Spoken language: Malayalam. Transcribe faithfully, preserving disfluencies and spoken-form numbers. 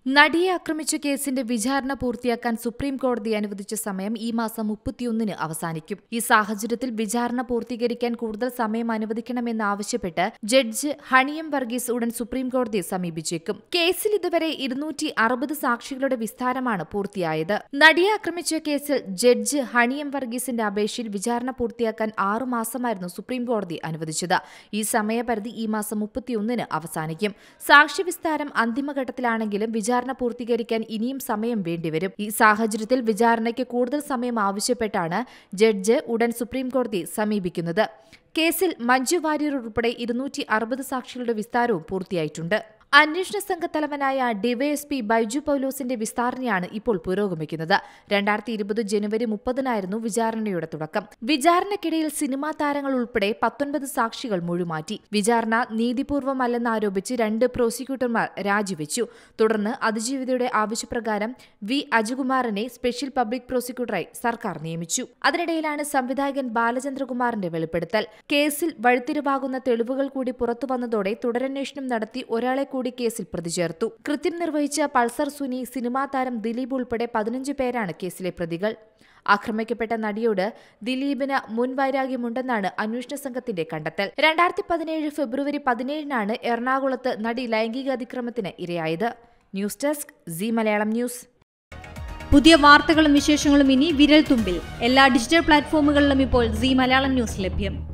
നടിയെ ആക്രമിച്ച കേസിന്റെ വിചാരണ പൂർത്തിയാക്കാൻ സുപ്രീം കോടതി അനുവദിച്ച സമയം ഈ മാസം മുപ്പത്തിയൊന്നിന് അവസാനിക്കും. ഈ സാഹചര്യത്തിൽ വിചാരണ പൂർത്തീകരിക്കാൻ കൂടുതൽ സമയം അനുവദിക്കണമെന്നാവശ്യപ്പെട്ട് ജഡ്ജ് ഹണിയം വർഗീസ് ഉടൻ സുപ്രീം കോടതിയെ സമീപിച്ചേക്കും. കേസിൽ ഇതുവരെ ഇരുന്നൂറ്റി അറുപത് സാക്ഷികളുടെ വിസ്താരമാണ് പൂർത്തിയായത്. നടിയെ ആക്രമിച്ച കേസിൽ ജഡ്ജ് ഹണിയം വർഗീസിന്റെ അപേക്ഷയിൽ വിചാരണ പൂർത്തിയാക്കാൻ ആറു മാസമായിരുന്നു സുപ്രീം കോടതി അനുവദിച്ചത്. ഈ സമയപരിധി ഈ മാസം മുപ്പത്തിയൊന്നിന് അവസാനിക്കും. സാക്ഷി വിസ്താരം അന്തിമഘട്ടത്തിലാണെങ്കിലും വിചാരണ പൂർത്തീകരിക്കാൻ ഇനിയും സമയം വേണ്ടിവരും. ഈ സാഹചര്യത്തിൽ വിചാരണയ്ക്ക് കൂടുതൽ സമയം ആവശ്യപ്പെട്ടാണ് ജഡ്ജ് ഉടൻ സുപ്രീം കോടതിയെ സമീപിക്കുന്നത്. കേസിൽ മഞ്ജു വാര്യർ ഉൾപ്പെടെ ഇരുന്നൂറ്റി അറുപത് സാക്ഷികളുടെ വിസ്താരവും പൂർത്തിയായിട്ടുണ്ട്. അന്വേഷണ സംഘത്തലവനായ ഡിവൈഎസ്പി ബൈജു പൌലോസിന്റെ വിസ്താരണയാണ് ഇപ്പോൾ പുരോഗമിക്കുന്നത്. രണ്ടായിരത്തി ഇരുപത് ജനുവരി മുപ്പതിനായിരുന്നു വിചാരണയുടെ തുടക്കം. വിചാരണയ്ക്കിടയിൽ സിനിമാ താരങ്ങൾ ഉൾപ്പെടെ പത്തൊൻപത് സാക്ഷികൾ മൊഴിമാറ്റി. വിചാരണ നീതിപൂർവമല്ലെന്നാരോപിച്ച് രണ്ട് പ്രോസിക്യൂട്ടർമാർ രാജിവെച്ചു. തുടർന്ന് അതിജീവിതയുടെ ആവശ്യപ്രകാരം വി അജകുമാറിനെ സ്പെഷ്യൽ പബ്ലിക് പ്രോസിക്യൂട്ടറായി സർക്കാർ നിയമിച്ചു. അതിനിടയിലാണ് സംവിധായകൻ ബാലചന്ദ്രകുമാറിന്റെ വെളിപ്പെടുത്തൽ. കേസിൽ വഴിത്തിരിവാകുന്ന തെളിവുകൾ കൂടി പുറത്തുവന്നതോടെ തുടരന്വേഷണം നടത്തി ഒരാളെ കൂടി കേസിൽ പ്രതി ചേർത്തു. കൃത്യം നിർവഹിച്ച പൾസർ സുനി, സിനിമാ താരം ദിലീപ് ഉൾപ്പെടെ പതിനഞ്ച് പേരാണ് കേസിലെ പ്രതികൾ. ആക്രമിക്കപ്പെട്ട നടിയോട് ദിലീപിന് മുൻവൈരാഗ്യമുണ്ടെന്നാണ് അന്വേഷണ സംഘത്തിന്റെ കണ്ടെത്തൽ. രണ്ടായിരത്തി പതിനേഴ് ഫെബ്രുവരി പതിനേഴിനാണ് എറണാകുളത്ത് നടി ലൈംഗിക അതിക്രമത്തിന് ഇരയായത്. News desk C Malayalam news. പുതിയ വാർത്തകളും വിശേഷങ്ങളും ഇനി വിരൽ തുമ്പിൽ. എല്ലാ ഡിജിറ്റൽ പ്ലാറ്റ്ഫോമുകളിലും ഇപ്പോൾ സി മലയാളം ന്യൂസ് ലഭ്യം.